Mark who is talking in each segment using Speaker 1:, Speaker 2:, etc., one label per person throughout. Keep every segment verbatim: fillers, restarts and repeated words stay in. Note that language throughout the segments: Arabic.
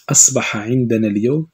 Speaker 1: أصبح عندنا اليوم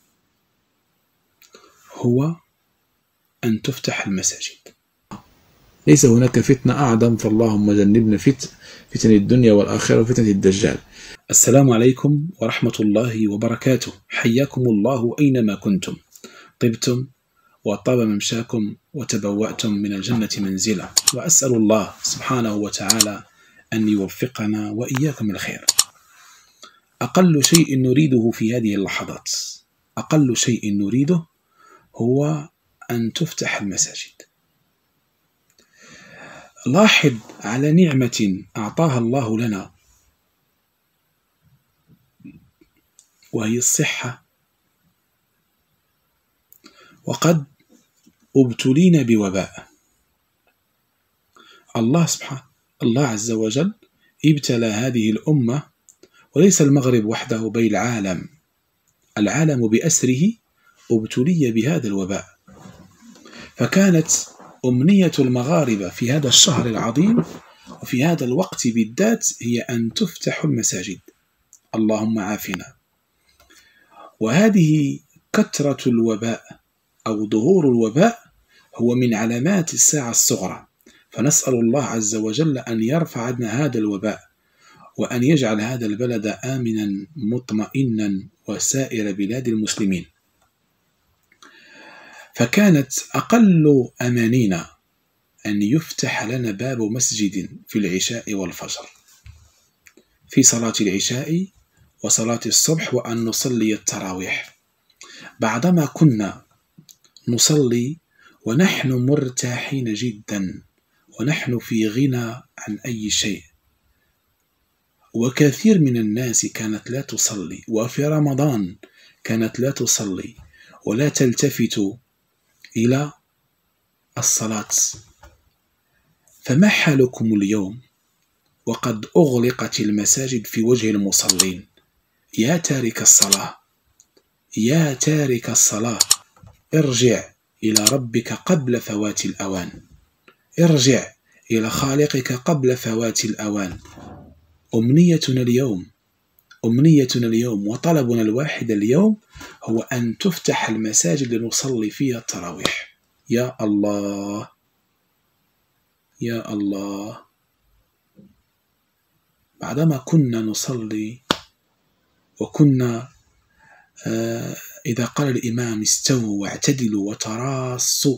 Speaker 1: هو أن تفتح المساجد.
Speaker 2: ليس هناك فتنة أعظم، فاللهم جنبنا فت فتن الدنيا والآخرة وفتنة الدجال.
Speaker 1: السلام عليكم ورحمة الله وبركاته، حياكم الله أينما كنتم، طبتم وطاب ممشاكم وتبوأتم من الجنة منزلا، وأسأل الله سبحانه وتعالى أن يوفقنا وإياكم الخير. أقل شيء نريده في هذه اللحظات، أقل شيء نريده هو أن تفتح المساجد. لاحظ على نعمة أعطاها الله لنا وهي الصحة، وقد ابتلينا بوباء. الله سبحانه الله عز وجل ابتلى هذه الأمة، وليس المغرب وحده بل العالم العالم بأسره ابتلي بهذا الوباء. فكانت أمنية المغاربة في هذا الشهر العظيم وفي هذا الوقت بالذات هي أن تفتح المساجد، اللهم عافنا. وهذه كثرة الوباء أو ظهور الوباء هو من علامات الساعة الصغرى، فنسأل الله عز وجل أن يرفع عنا هذا الوباء، وأن يجعل هذا البلد آمنا مطمئنا وسائر بلاد المسلمين. فكانت أقل أمانينا أن يفتح لنا باب مسجد في العشاء والفجر، في صلاة العشاء وصلاة الصبح، وأن نصلي التراويح. بعدما كنا نصلي ونحن مرتاحين جدا، ونحن في غنى عن أي شيء، وكثير من الناس كانت لا تصلي، وفي رمضان كانت لا تصلي ولا تلتفت إلى الصلاة. فما حالكم اليوم وقد أغلقت المساجد في وجه المصلين؟ يا تارك الصلاة، يا تارك الصلاة، ارجع إلى ربك قبل فوات الأوان، ارجع إلى خالقك قبل فوات الأوان. أمنيتنا اليوم أمنيتنا اليوم وطلبنا الواحد اليوم هو أن تفتح المساجد لنصلي فيها التراويح. يا الله يا الله، بعدما كنا نصلي وكنا آه إذا قال الإمام استووا واعتدلوا وتراصوا،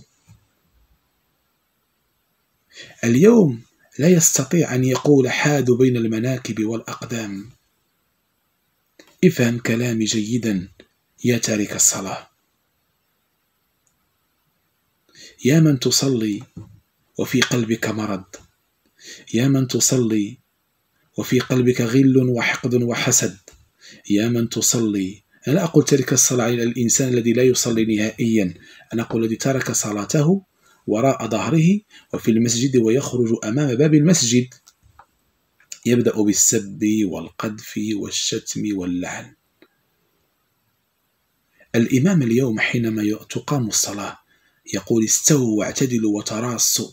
Speaker 1: اليوم لا يستطيع أن يقول حادوا بين المناكب والأقدام. افهم كلامي جيدا يا تارك الصلاة، يا من تصلي وفي قلبك مرض، يا من تصلي وفي قلبك غل وحقد وحسد، يا من تصلي. أنا لا أقول ترك الصلاة على الإنسان الذي لا يصلي نهائيا، أنا أقول الذي ترك صلاته وراء ظهره وفي المسجد ويخرج أمام باب المسجد يبدأ بالسب والقذف والشتم واللعن. الإمام اليوم حينما تقام الصلاة يقول استووا واعتدلوا وتراصوا،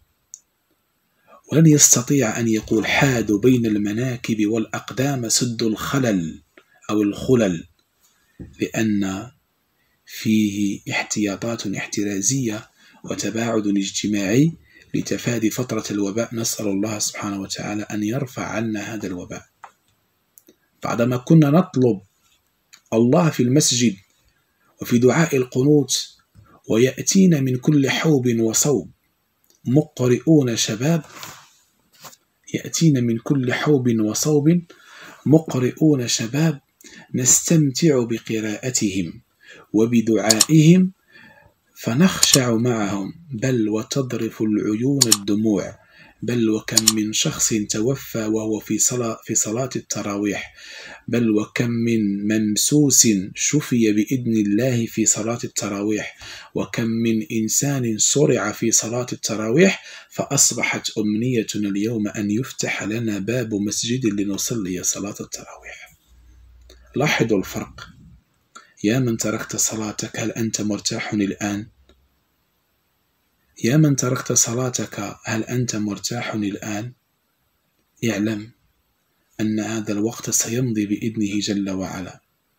Speaker 1: ولن يستطيع أن يقول حادوا بين المناكب والأقدام سدوا الخلل أو الخلل، لأن فيه احتياطات احترازية وتباعد اجتماعي لتفادي فترة الوباء. نسأل الله سبحانه وتعالى أن يرفع عنا هذا الوباء. بعدما كنا نطلب الله في المسجد وفي دعاء القنوت ويأتينا من كل حوب وصوب مقرئون شباب، يأتينا من كل حوب وصوب مقرئون شباب نستمتع بقراءتهم وبدعائهم فنخشع معهم، بل وتضرف العيون الدموع. بل وكم من شخص توفى وهو في صلاة, في صلاة التراويح، بل وكم من ممسوس شفي بإذن الله في صلاة التراويح، وكم من إنسان صرع في صلاة التراويح. فأصبحت أمنيتنا اليوم أن يفتح لنا باب مسجد لنصلي صلاة التراويح. لاحظوا الفرق. يا من تركت صلاتك، هل أنت مرتاح الآن؟ يا من تركت صلاتك، هل أنت مرتاح الآن؟ اعلم أن هذا الوقت سيمضي بإذنه جل وعلا،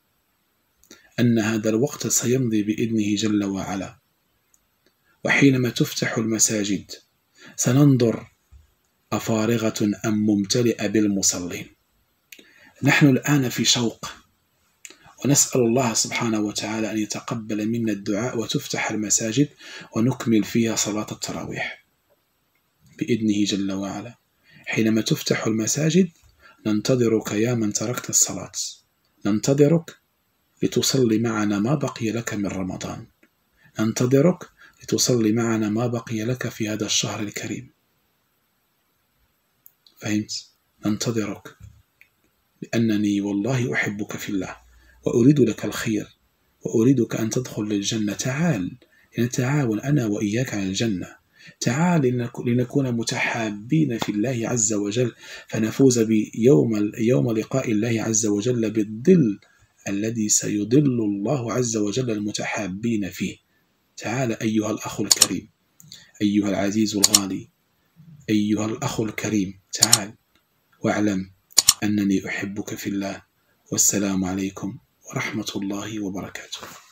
Speaker 1: أن هذا الوقت سيمضي بإذنه جل وعلا، وحينما تفتح المساجد سننظر أفارغة أم ممتلئة بالمصلين. نحن الآن في شوق، ونسأل الله سبحانه وتعالى أن يتقبل منا الدعاء وتفتح المساجد ونكمل فيها صلاة التراويح بإذنه جل وعلا. حينما تفتح المساجد ننتظرك يا من تركت الصلاة، ننتظرك لتصلي معنا ما بقي لك من رمضان، ننتظرك لتصلي معنا ما بقي لك في هذا الشهر الكريم. فهمت؟ ننتظرك، لأنني والله أحبك في الله وأريد لك الخير وأريدك أن تدخل للجنة. تعال لنتعاون أنا وإياك على الجنة، تعال لنكون متحابين في الله عز وجل، فنفوز بيوم يوم لقاء الله عز وجل بالظل الذي سيظل الله عز وجل المتحابين فيه. تعال أيها الأخ الكريم، أيها العزيز الغالي، أيها الأخ الكريم، تعال واعلم أنني أحبك في الله. والسلام عليكم ورحمة الله وبركاته.